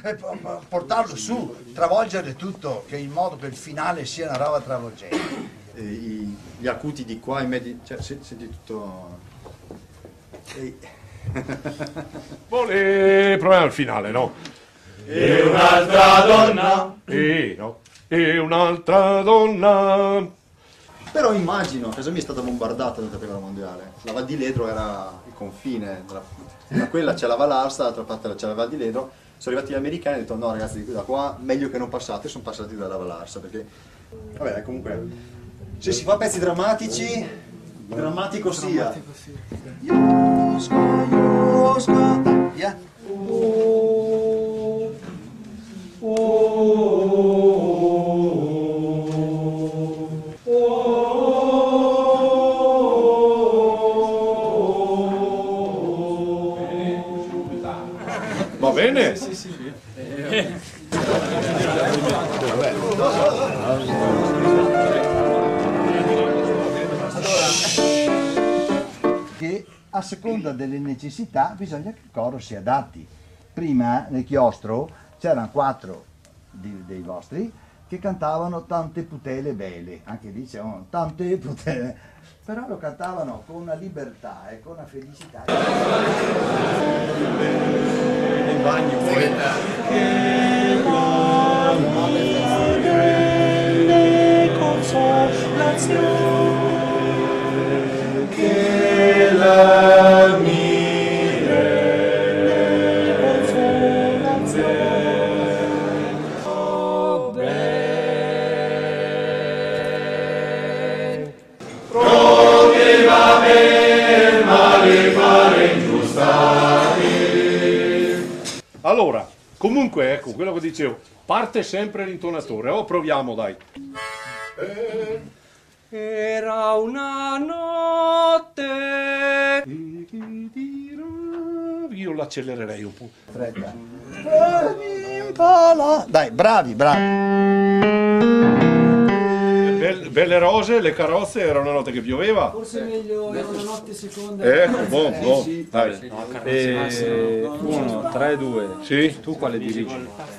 portarlo su, travolgere tutto, che in modo che il finale sia una roba travolgente. Gli acuti di qua, i medi, cioè senti tutto. Proviamo il finale, no? E un'altra donna. No. E un'altra donna. Però immagino, casa mia è stata bombardata durante la prima guerra mondiale. La Val di Ledro era il confine, da quella c'è la Val Aosta, dall'altra parte c'è la Val di Ledro. Sono arrivati gli americani e hanno detto no ragazzi, da qua meglio che non passate, sono passati dalla Val Aosta, perché vabbè comunque se si fa pezzi drammatici, drammatico sia. Yeah. Va bene? Sì. Che a seconda delle necessità bisogna che il coro si adatti. Prima nel chiostro c'erano 4 dei vostri che cantavano Tante putele belle, anche lì c'erano tante putele, però lo cantavano con una libertà e con una felicità. In bagno poi. Che la mire consolazione proviva me male fare ingiustati. Allora, comunque, ecco, quello che dicevo, parte sempre l'intonatore. Proviamo, dai. Era una notte. Io l'accelererei un po'. Fretta. Dai, bravi. Belle rose, le carrozze, era una notte che pioveva. Forse meglio era una notte seconda. Ecco, buon. Dai. 1, 3, 2. Sì. Tu quale dirigi?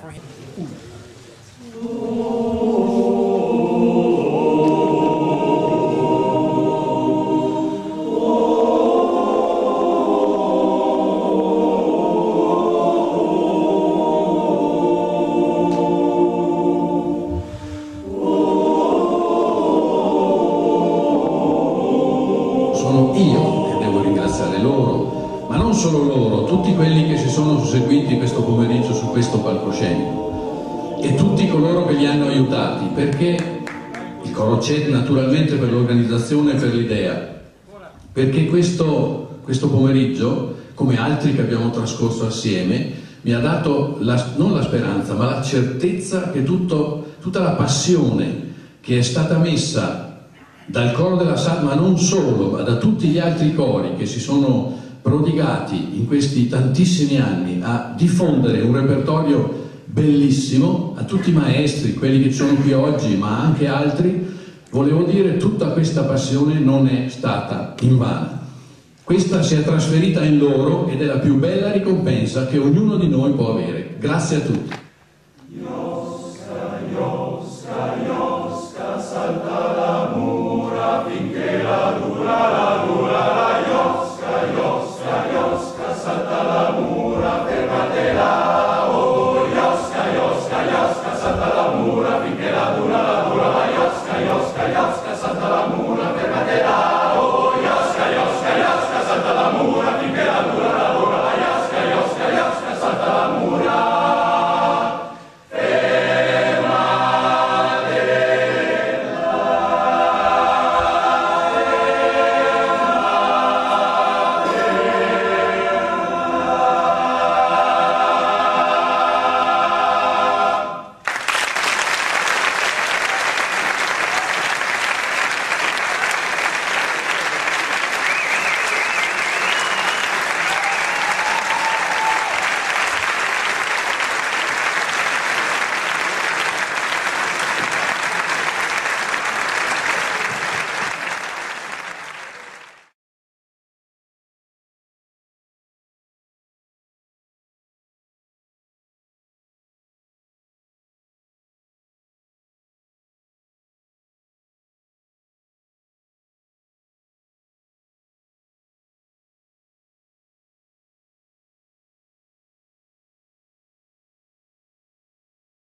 Sono io che devo ringraziare loro, ma non solo loro, tutti quelli che si sono susseguiti questo pomeriggio su questo palcoscenico e tutti coloro che li hanno aiutati, perché il coro c'è naturalmente per l'organizzazione e per l'idea, perché questo pomeriggio, come altri che abbiamo trascorso assieme, mi ha dato non la speranza, ma la certezza che tutta la passione che è stata messa dal coro della Sal, ma non solo, ma da tutti gli altri cori che si sono prodigati in questi tantissimi anni a diffondere un repertorio bellissimo, a tutti i maestri, quelli che sono qui oggi, ma anche altri, volevo dire, tutta questa passione non è stata invana. Questa si è trasferita in loro ed è la più bella ricompensa che ognuno di noi può avere. Grazie a tutti.